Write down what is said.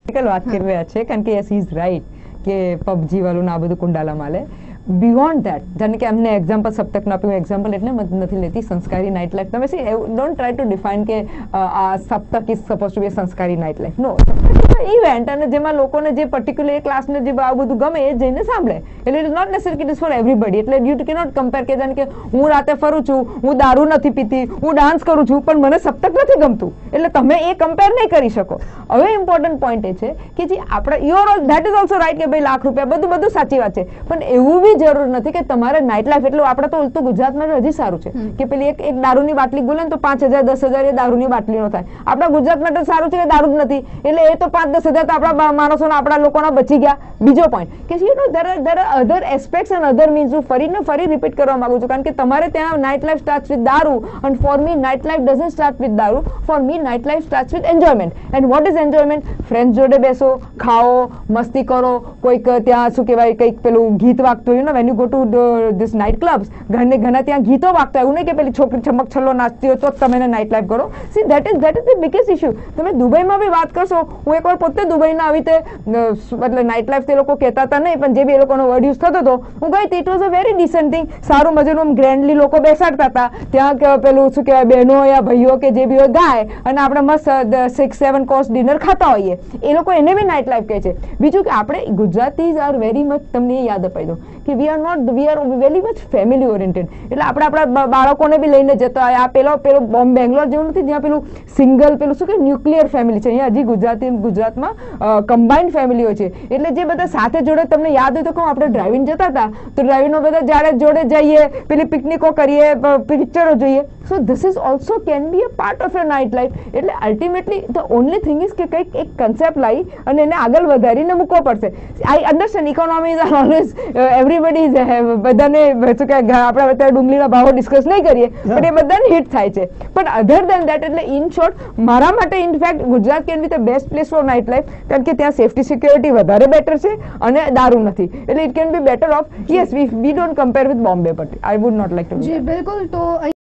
વાત કરી રહ્યા છે કારણ કે યસ હી ઇઝ રાઈટ કે પબજી વાળું આ બધું કુંડાલા માલે બિયોન્ડ ધેટ જાણે કે એમને એક્ઝામ્પલ સપ્તકનું આપ્યું એક્ઝામ્પલ એટલે નથી લેતી સંસ્કારી નાઇટ લાઈફ તમે see don't try to define કે આ સપ્તક ઇઝ સપોઝ ટુ બી સંસ્કારી નાઇટ લાઈફ નો ઇવેન્ટ અને જેમાં લોકોને જે પર્ટિક્યુલર ક્લાસને જે આ બધું ગમે એ જઈને સાંભળે એટલે it is not necessary it is for everybody એટલે યુ કેનોટ કમ્પેર કે જાણે કે હું રાતે ફરું છું હું દારૂ નથી પીતી હું ડાન્સ કરું છું પણ મને સપ્તક નથી ગમતું એટલે તમે એ કમ્પેર નહીં કરી શકો હવે ઇમ્પોર્ટન્ટ પોઈન્ટ એ છે કે જે આપણે you are that is also right કે ભાઈ લાખ રૂપિયા બધું સાચી વાત છે પણ એવું બી જરૂર નથી કે તમારે નાઇટ લાઈફ એટલે આપણે તો ઉલટું ગુજરાતમાં હજી સારું છે કે પેલી એક દારૂની બાટલી બોલે ને તો 5,000 10,000 એ દારૂની બાટલીનો થાય આપણા ગુજરાત માટે સારું છે કે દારૂ જ નથી એટલે એ તો 5-10,000 તો આપણા માણસોના આપણા લોકોના બચી ગયા બીજો પોઈન્ટ કે you know there are other aspects and other means હું ફરી રિપીટ કરવા માંગુ છું કારણ કે તમારે ત્યાં નાઇટ લાઈફ સ્ટાર્ટ વિથ દારૂ અને for me night life doesn't start with દારૂ for me night life start with enjoyment and what is enjoyment friends જોડે બેસો ખાઓ મસ્તી કરો કોઈક ત્યાં શું કહેવાય કંઈક પેલું ગીત વાગતું હોય ને when you go to this night clubs ઘણા ત્યાં ગીતો વાગતા એવું નહીં કે પેલી છોકરી છમક છલ્લો નાચતી હોય તો જ તમે નાઇટ લાઈફ કરો see that is the biggest issue તમે દુબઈમાં બી વાત કરશો હું એકવાર પોતે દુબઈના આવી રીતે એટલે નાઇટ લાઈફ તે લોકો કહેતા હતા નહીં પણ જે બી એ લોકોનો વર્ડ યુઝ થતો હતો હું ગઈ હતી it was a very decent thing સારું મજાનું ગ્રેન્ડલી લોકો બેસાડતા હતા ત્યાં પેલું શું કહેવાય બહેનો યા ભાઈઓ કે જે બી હોય ગાય અને આપણે મસ્ત 6-7 કોર્સ ડિનર ખાતા હોઈએ એ લોકો એને બી નાઇટ લાઈફ કહે છે બીજું કે આપણે ગુજરાતીઝ આર વેરી મચ તમને એ યાદ અપાઈ દો કે we are very much family oriented એટલે આપણે આપણા બાળકોને બી લઈને જતા હોય આ પેલો બેંગ્લોર જેવું નથી જ્યાં પેલું સિંગલ પેલું શું કે ન્યુક્લિયર ફેમિલી છે અહીંયા હજી ગુજરાતમાં કમ્બાઇન્ડ ફેમિલી હોય છે એટલે જે બધા સાથે જોડે તમને યાદ હોય તો કહું આપણે ડ્રાઇવિંગ જતા હતા તો ડ્રાઇવિંગમાં બધા જ્યારે જોડે જઈએ પેલી પિકનિકો કરીએ પિક્ચરો જોઈએ so this is also can be a part of your night life એટલે ultimately the only thing is કે કંઈક એક કન્સેપ્ટ લાવી અને એને આગળ વધારીને મૂકવો પડશે I understand economy is always everybody બધાને શું કે આપણે અત્યારે ડુંગળીના ભાવો ડિસ્કસ નહીં કરીએ પણ એ બધાને હિટ થાય છે પણ અધર દેન દેટ એટલે ઇન શોર્ટ મારા માટે in fact Gujarat can be the best place for night life કારણ કે ત્યાં સેફટી સિક્યોરિટી વધારે બેટર છે અને દારૂ નથી એટલે it can be better off yes we don't compare with Bombay but I would not like to જી બિલકુલ તો